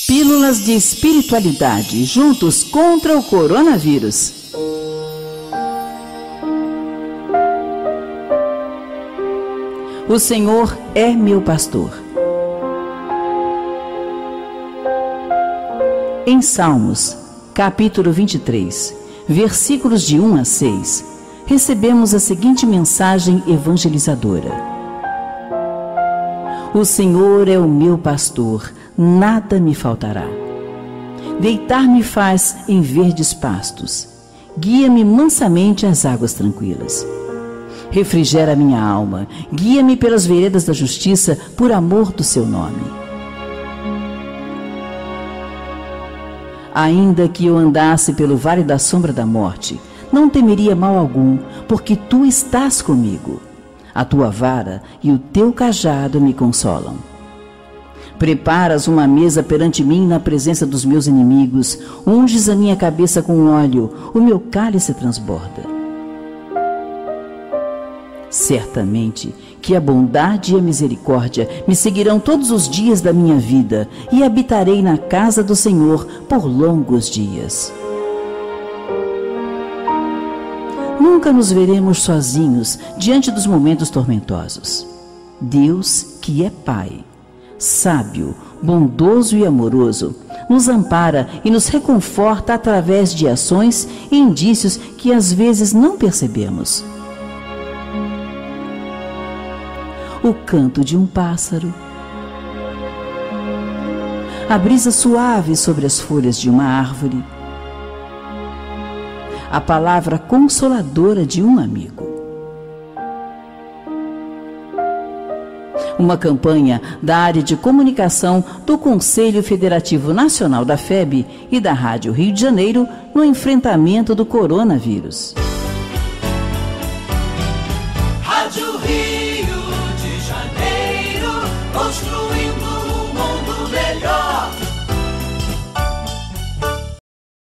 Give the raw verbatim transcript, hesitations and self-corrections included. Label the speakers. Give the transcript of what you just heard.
Speaker 1: Pílulas de espiritualidade, juntos contra o coronavírus. O Senhor é meu pastor. Em Salmos, capítulo vinte e três, versículos de um a seis, recebemos a seguinte mensagem evangelizadora: O Senhor é o meu pastor, nada me faltará. Deitar-me faz em verdes pastos, guia-me mansamente às águas tranquilas. Refrigera minha alma, guia-me pelas veredas da justiça, por amor do seu nome. Ainda que eu andasse pelo vale da sombra da morte, não temeria mal algum, porque tu estás comigo. A tua vara e o teu cajado me consolam. Preparas uma mesa perante mim na presença dos meus inimigos, unges a minha cabeça com óleo, o meu cálice transborda. Certamente que a bondade e a misericórdia me seguirão todos os dias da minha vida, e habitarei na casa do Senhor por longos dias. Nunca nos veremos sozinhos diante dos momentos tormentosos. Deus, que é Pai, sábio, bondoso e amoroso, nos ampara e nos reconforta através de ações e indícios que às vezes não percebemos. O canto de um pássaro, a brisa suave sobre as folhas de uma árvore, a palavra consoladora de um amigo. Uma campanha da área de comunicação do Conselho Federativo Nacional da F E B e da Rádio Rio de Janeiro no enfrentamento do coronavírus.
Speaker 2: Rádio Rio de Janeiro, construindo um mundo melhor.